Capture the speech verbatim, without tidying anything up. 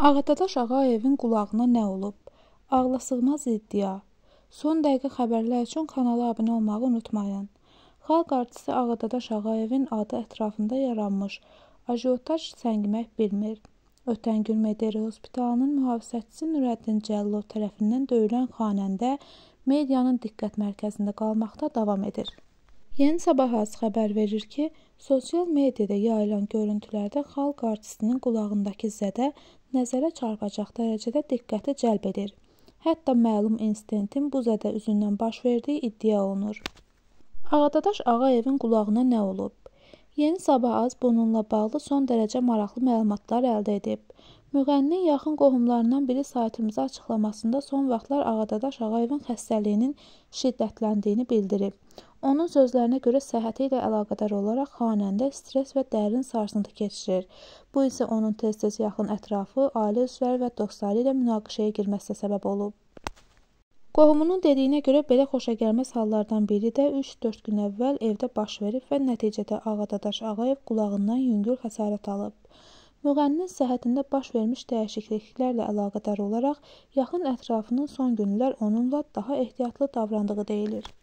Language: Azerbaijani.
Ağadadaş Ağayevin qulağına nə olub? Ağlasığmaz iddia. Son dəqiqə xəbərlər üçün kanala abunə olmağı unutmayın. Xalq artisti Ağadadaş Ağayevin adı ətrafında yaranmış ajiotaj səngimək bilmir. Ötən gün Mederi Hospitalının mühafizəçisi Nurəddin Cəllov tərəfindən döyülən xanəndə medianın diqqət mərkəzində qalmaqda davam edir. Yeni Sabah az xəbər verir ki, sosial mediada yayılan görüntülərdə xalq artistinin qulağındakı zədə nəzərə çarpacaq dərəcədə diqqəti cəlb edir. Hətta məlum insidentin bu zədə üzündən baş verdiyi iddia olunur. Ağadadaş Ağayevin qulağına nə olub? Yeni Sabah az bununla bağlı son dərəcə maraqlı məlumatlar əldə edib. Müğənninin yaxın qohumlarından biri saytımıza açıqlamasında son vaxtlar Ağadadaş Ağayevin xəstəliyinin şiddətləndiyini bildirib. Onun sözlərinə görə səhhəti ilə əlaqədar olaraq xanəndə stres və dərin sarsıntı keçirir. Bu isə onun tez-tez yaxın ətrafı, ailə üzvləri və dostları ilə münaqişəyə girməsinə səbəb olub. Qohumunun dediyinə görə belə xoşagəlməz hallardan biri də üç dörd gün əvvəl evdə baş verib və nəticədə Ağadadaş Ağayev qulağından yüngül xəsarət alıb. Müğənninin səhhətində baş vermiş dəyişikliklərlə əlaqədar olaraq yaxın ətrafının son günlər onunla daha ehtiyatlı davrandığı deyilir.